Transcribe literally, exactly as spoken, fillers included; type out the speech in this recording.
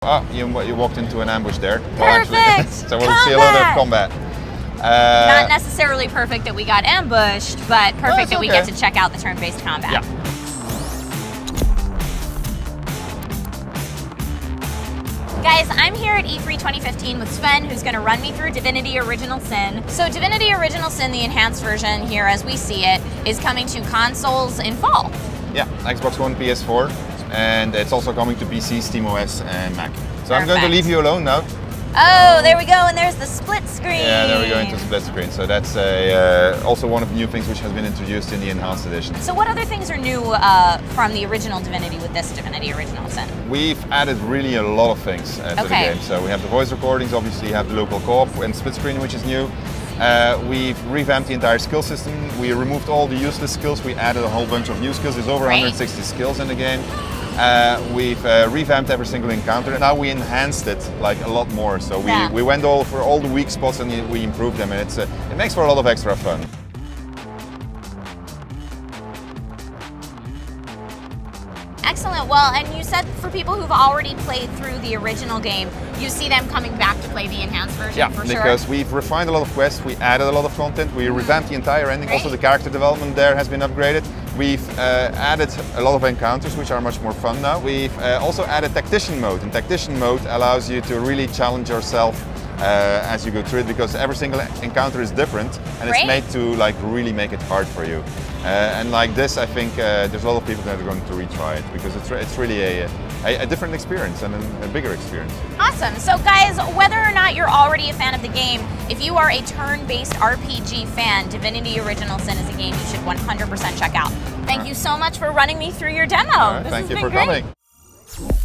Oh, you, you walked into an ambush there. Perfect! So we'll see a lot of combat. Uh, Not necessarily perfect that we got ambushed, but perfect that we okay. get to check out the turn-based combat. Yeah. Guys, I'm here at E three twenty fifteen with Sven, who's going to run me through Divinity Original Sin. So Divinity Original Sin, the enhanced version here as we see it, is coming to consoles in fall. Yeah, Xbox One, P S four, and it's also coming to P C, SteamOS, and Mac. So Perfect. I'm going to leave you alone now. Oh, there we go, and there's the split screen. Yeah, there we go into split screen. So that's a, uh, also one of the new things which has been introduced in the enhanced edition. So what other things are new uh, from the original Divinity with this Divinity Original Sin? We've added really a lot of things uh, to Okay. the game. So we have the voice recordings, obviously you have the local co-op and split screen, which is new. Uh, we've revamped the entire skill system. We removed all the useless skills. We added a whole bunch of new skills. There's over Great. one hundred sixty skills in the game. Uh, we've uh, revamped every single encounter. Now we enhanced it like a lot more. So we, Yeah. we went over all the weak spots and we improved them, and it's uh, it makes for a lot of extra fun. Excellent. Well, and you said for people who've already played through the original game, you see them coming back to play the enhanced version Yeah, for sure. because we've refined a lot of quests, we added a lot of content, we revamped the entire ending. Great. Also the character development there has been upgraded. We've uh, added a lot of encounters which are much more fun now. We've uh, also added tactician mode, and tactician mode allows you to really challenge yourself uh, as you go through it, because every single encounter is different, and Great. it's made to like really make it hard for you. Uh, and like this, I think uh, there's a lot of people that are going to retry it, because it's, re it's really a, a, a different experience and a, a bigger experience. Awesome. So guys, whether or not you're already a fan of the game, if you are a turn-based R P G fan, Divinity Original Sin is a game you should one hundred percent check out. Thank you so much for running me through your demo. All right, This thank has you been for great. coming.